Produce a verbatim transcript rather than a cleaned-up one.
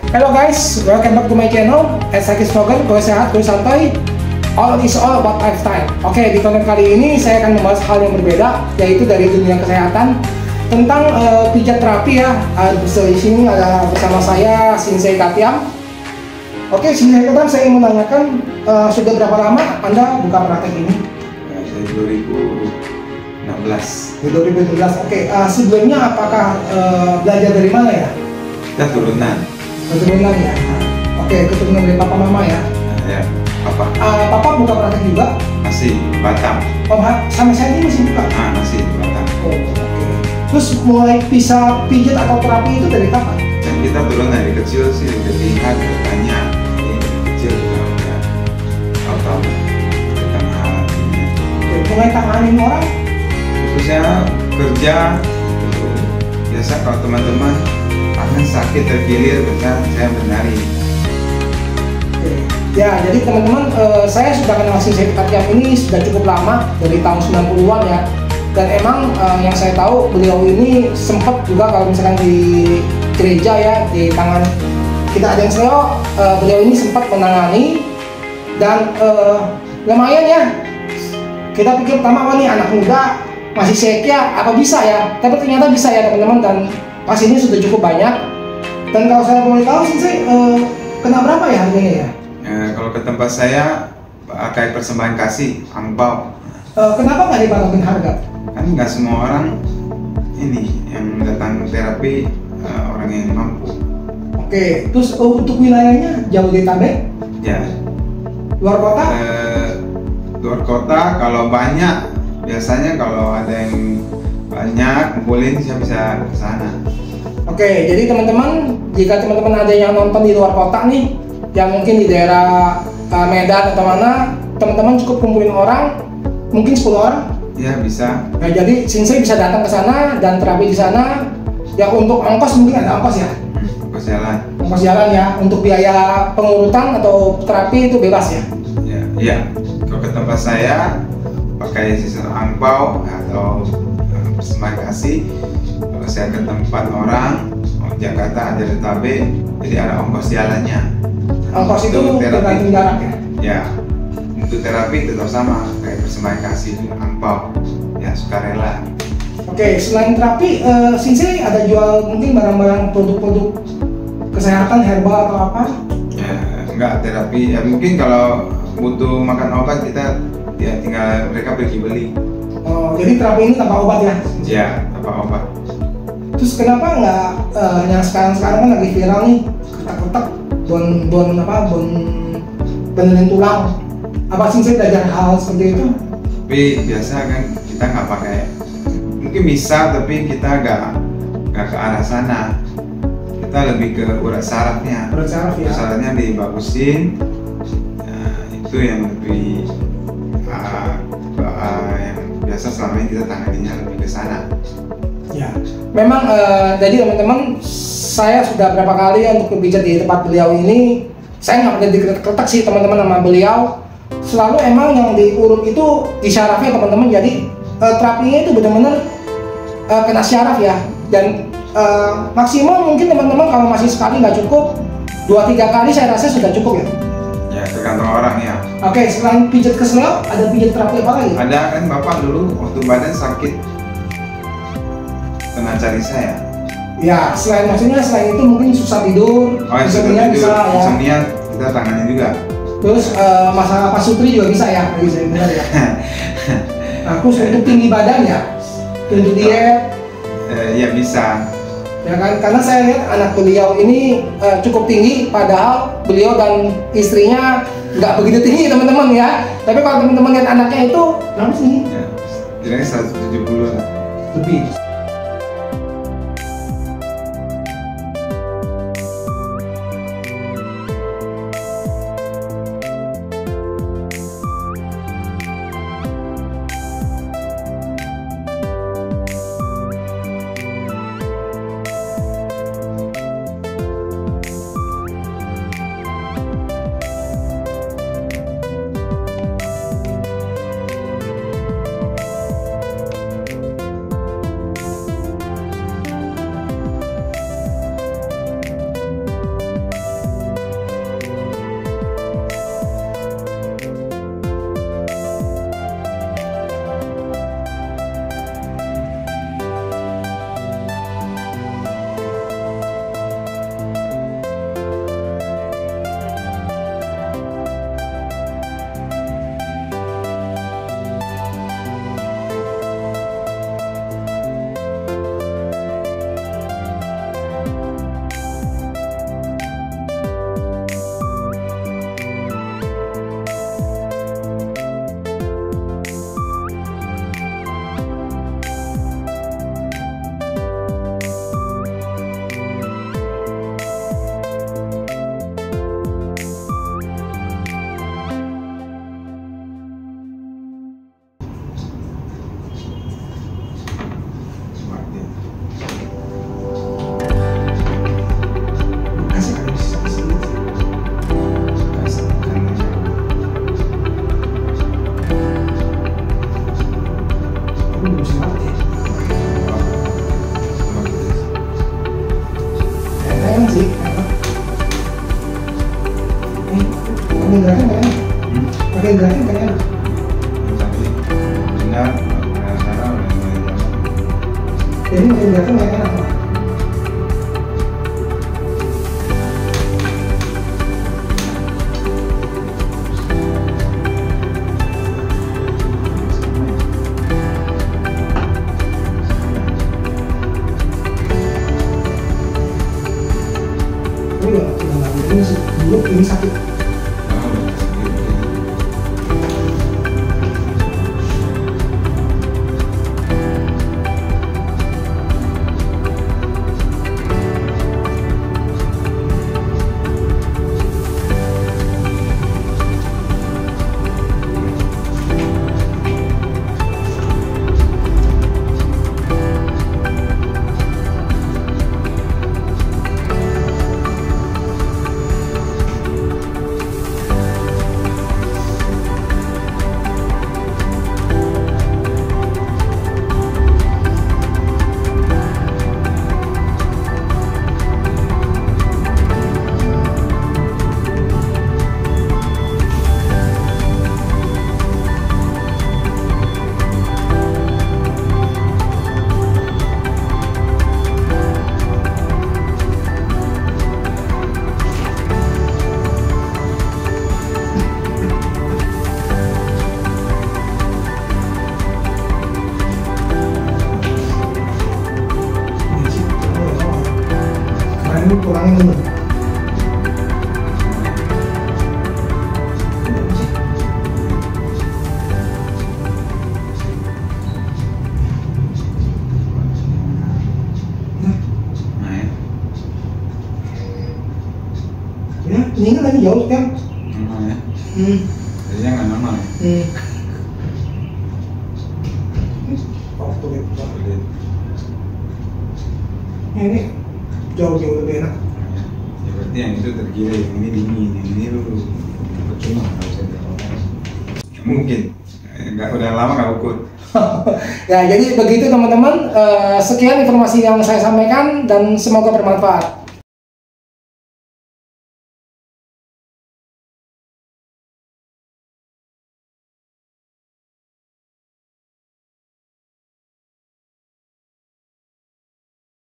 Hello guys, welcome back to my channel. As Sakit slogan, gue sehat, gue santai. All is all about lifestyle. Oke, di konten kali ini saya akan membahas hal yang berbeda, yaitu dari dunia kesehatan tentang uh, pijat terapi ya. Uh, di sini ada bersama saya Shinsei Katiam. Oke, Shinsei Katiam, saya ingin menanyakan uh, sudah berapa lama Anda buka praktek ini? Ya, dari dua ribu enam belas. Di dua ribu enam belas. Oke, uh, sebelumnya apakah uh, belajar dari mana ya? Kita turunan. Keturunan ya. Oke, keturunan dari papa mama ya. Nah, ya, papa. Uh, papa buka praktek juga? Masih di Batam. Oh, sampai saat ini masih buka? Ah, masih di Batam. Oh, oke. Terus mulai bisa pijat atau terapi itu dari kapan? Dan kita turun dari kecil sih, udah lihat, bertanya. Ini dari kecil juga udah tahu-tahu tentang hal ini. Oke, mulai tanganin orang? Khususnya kerja, gitu. Biasa kalau teman-teman tangan sakit terkilir, besar saya menari. Oke. Ya, jadi teman-teman, uh, saya sudah kenal Shinsei Katiam ini sudah cukup lama, dari tahun sembilan puluhan ya. Dan emang uh, yang saya tahu beliau ini sempat juga kalau misalkan di gereja ya, di tangan kita ada yang seleo, uh, beliau ini sempat menangani dan uh, lumayan ya. Kita pikir pertama, wah nih anak muda masih sekia, apa bisa ya? Tapi ternyata bisa ya teman-teman, dan pasiennya sudah cukup banyak. Dan kalau saya boleh tahu Shinsei, uh, kena berapa ya harganya ya? Eh, kalau ke tempat saya pakai persembahan kasih, angpau. Uh, kenapa nggak dibatasin harga? Kan nggak semua orang ini yang datang terapi uh, orang yang mampu. Oke, terus uh, untuk wilayahnya jauh dari Tabe? Ya. Luar kota? Uh, luar kota kalau banyak, biasanya kalau ada yang banyak kumpulin saya bisa ke sana. Oke, jadi teman-teman, jika teman-teman ada yang nonton di luar kota nih, yang mungkin di daerah uh, Medan atau mana, teman-teman cukup kumpulin orang, mungkin sepuluh orang. Ya bisa. Nah, jadi Shinsei bisa datang ke sana dan terapi di sana. Ya untuk ongkos mungkin ada ongkos ya. Ongkos jalan. Ongkos jalan ya. Untuk biaya pengurutan atau terapi itu bebas ya. Ya, iya. Kalau ke tempat saya pakai sistem angpau atau persembahan kasih. Kalau saya ke tempat orang, oh, Jakarta ada Tabe, jadi ada ongkos jalannya. Ongkos itu tergantung jarak ya. Ya. Untuk terapi tetap sama kayak persembahan kasih itu angpau ya, sukarela. Oke, selain terapi, uh, Shinsei ada jual mungkin barang-barang produk-produk kesehatan herbal atau apa? Ya, enggak terapi ya, mungkin kalau butuh makan obat kita ya tinggal mereka pergi beli. Oh, jadi terapi ini tanpa obat ya? Ya, tanpa obat. Terus kenapa nggak uh, yang sekarang-sekarang kan lagi viral nih, ketak-ketak bon bon apa bon benerin tulang? Apa Shinsei belajar hal seperti itu? Tapi biasa kan kita nggak pakai, mungkin bisa tapi kita nggak nggak ke arah sana. Kita lebih ke urat sarafnya. Urat saraf ya. Urat sarafnya dibagusin. Nah, itu yang lebih uh, uh, yang biasa selama ini kita tanganinya lebih ke sana. Ya, memang uh, jadi teman-teman, saya sudah berapa kali ya untuk berbicara di tempat beliau ini. Saya nggak pernah diketak sih teman-teman sama beliau. Selalu emang yang diurut itu di syarafnya teman-teman, jadi uh, terapinya itu benar-benar uh, kena syaraf ya. Dan uh, maksimal mungkin teman-teman kalau masih sekali nggak cukup, dua tiga kali saya rasa sudah cukup ya. Ya tergantung orang ya. Oke, selain pijat keselio, ada pijat terapi apa lagi? Ada kan bapak dulu waktu badan sakit pernah cari saya. Ya, selain maksudnya selain itu mungkin susah tidur, Oh, ya, insomnia bisa ya. Insomnia kita tangani juga. Terus uh, masalah pasutri juga bisa ya, tadi saya dengar ya. Nah, terus untuk tinggi badan ya, untuk diet. Eh, ya bisa. Ya kan, karena saya lihat anak beliau ini uh, cukup tinggi, padahal beliau dan istrinya nggak begitu tinggi teman-teman ya. Tapi kalau teman-teman lihat anaknya itu, berapa sih? Ya, jadi seratus tujuh puluh Lebih. ini sakit. Ini kurangin dulu. Nah ya. Ya, ini kan lagi jauh kan? Normal ya. Hmm. Jadinya nggak normal ya. Hmm. Oh, tuh gitu. Sulit. Ya, ini jauh-jauh lebih enak. Ya berarti yang itu tergiring, yang ini dingin, yang ini lu percuma nggak usah dilakukan. Ya, mungkin nggak udah lama nggak ukur. Ya, jadi begitu teman-teman. Eh, sekian informasi yang saya sampaikan dan semoga bermanfaat.